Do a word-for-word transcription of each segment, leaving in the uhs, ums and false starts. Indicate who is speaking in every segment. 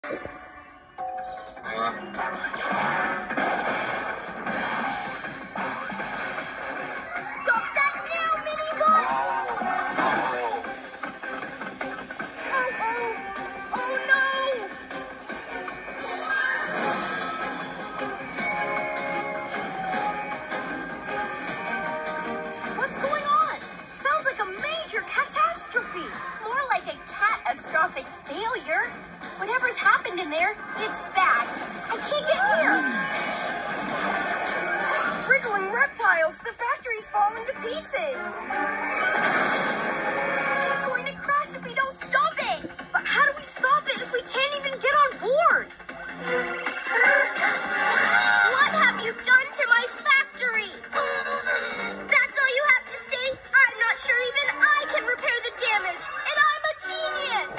Speaker 1: Failure? Whatever's happened in there, it's bad. I can't get here.
Speaker 2: Wriggling reptiles! The factory's falling to pieces!
Speaker 1: It's going to crash if we don't stop it! But how do we stop it if we can't even get on board? What have you done to my factory? That's all you have to say? I'm not sure even I can repair the damage, and I'm a genius!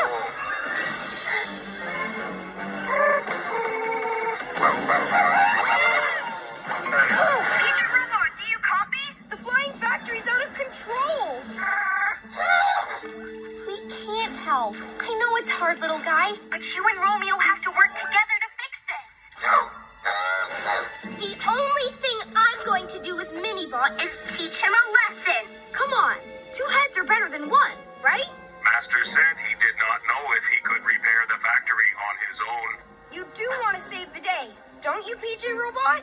Speaker 2: Agent Robot, do you copy? The flying factory's out of control!
Speaker 1: We can't help. I know it's hard, little guy.
Speaker 2: But you and Romeo have to work together to fix this!
Speaker 1: The only thing I'm going to do with Minibot is teach him a lesson. Come on, two heads are better than one, right?
Speaker 3: Master said he did not know if he could repair the factory on his own.
Speaker 2: You do want to save the day, don't you, P J Robot?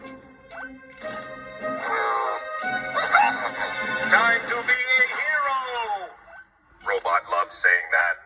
Speaker 3: Time to be a hero! Robot loves saying that.